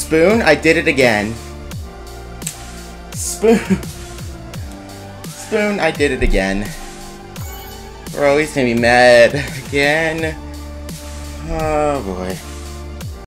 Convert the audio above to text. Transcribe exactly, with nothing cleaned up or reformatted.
Spoon, I did it again. Spoon. Spoon, I did it again. Bro, he's gonna be mad again. Oh boy.